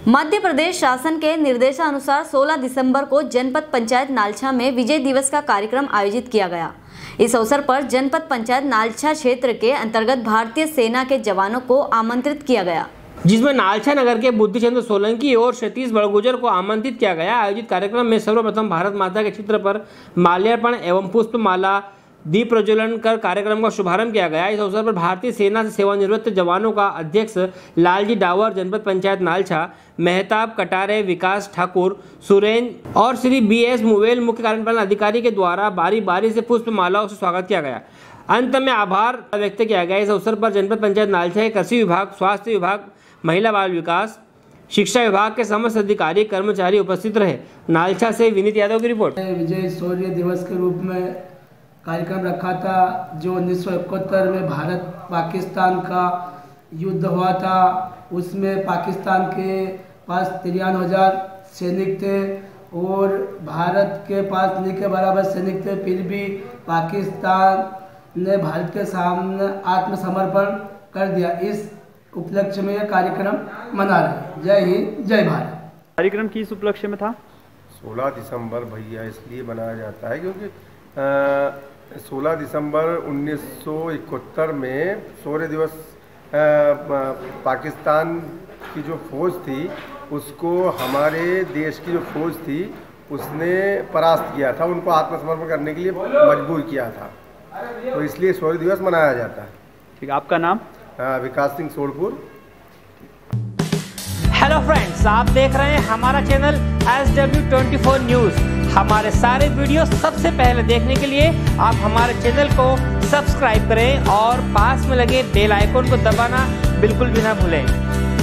मध्य प्रदेश शासन के निर्देशानुसार 16 दिसंबर को जनपद पंचायत नालछा में विजय दिवस का कार्यक्रम आयोजित किया गया। इस अवसर पर जनपद पंचायत नालछा क्षेत्र के अंतर्गत भारतीय सेना के जवानों को आमंत्रित किया गया, जिसमें नालछा नगर के बुद्धिचंद्र सोलंकी और सतीश बड़गुजर को आमंत्रित किया गया। आयोजित कार्यक्रम में सर्वप्रथम भारत माता के चित्र पर माल्यार्पण एवं पुष्पमाला दीप प्रज्वलन कर कार्यक्रम का शुभारंभ किया गया। इस अवसर पर भारतीय सेना से सेवानिवृत्त जवानों का अध्यक्ष लालजी डावर, जनपद पंचायत नालछा, मेहताब कटारे, विकास ठाकुर, सुरेंद्र और श्री BS मुवेल मुख्य कार्यपालन अधिकारी के द्वारा बारी बारी से पुष्पमालाओं से स्वागत किया गया। अंत में आभार व्यक्त किया गया। इस अवसर पर जनपद पंचायत नालछा के कृषि विभाग, स्वास्थ्य विभाग, महिला बाल विकास, शिक्षा विभाग के समस्त अधिकारी कर्मचारी उपस्थित रहे। नालछा से विनीत यादव की रिपोर्ट। विजय शौर्य दिवस के रूप में कार्यक्रम रखा था, जो 1971 में भारत पाकिस्तान का युद्ध हुआ था। उसमें पाकिस्तान के पास 93,000 सैनिक थे और भारत के पास नहीं के बराबर सैनिक थे, फिर भी पाकिस्तान ने भारत के सामने आत्मसमर्पण कर दिया। इस उपलक्ष्य में यह कार्यक्रम मना रहे। जय हिंद, जय भारत। कार्यक्रम किस उपलक्ष्य में था? 16 दिसंबर भैया इसलिए मनाया जाता है क्योंकि 16 दिसंबर 1971 में शौर्य दिवस पाकिस्तान की जो फौज थी उसको हमारे देश की जो फौज थी उसने परास्त किया था, उनको आत्मसमर्पण करने के लिए मजबूर किया था, तो इसलिए शौर्य दिवस मनाया जाता है। ठीक, आपका नाम? विकास सिंह सोलपुर। हेलो फ्रेंड्स, आप देख रहे हैं हमारा चैनल SW24 न्यूज़। हमारे सारे वीडियो सबसे पहले देखने के लिए आप हमारे चैनल को सब्सक्राइब करें और पास में लगे बेल आइकन को दबाना बिल्कुल भी ना भूलें।